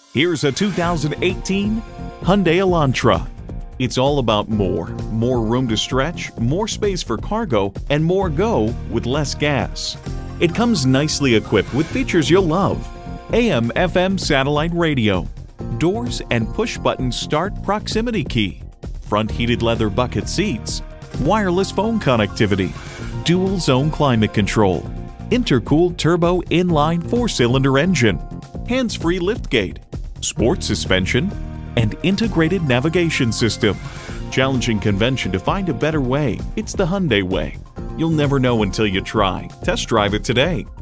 Here's a 2018 Hyundai Elantra. It's all about more room to stretch, more space for cargo, and more go with less gas. It comes nicely equipped with features you'll love: AM/FM satellite radio, doors and push-button start proximity key, front heated leather bucket seats, wireless phone connectivity, dual zone climate control, intercooled turbo inline 4-cylinder engine, hands-free liftgate, sport suspension, and integrated navigation system. Challenging convention to find a better way. It's the Hyundai way. You'll never know until you try. Test drive it today.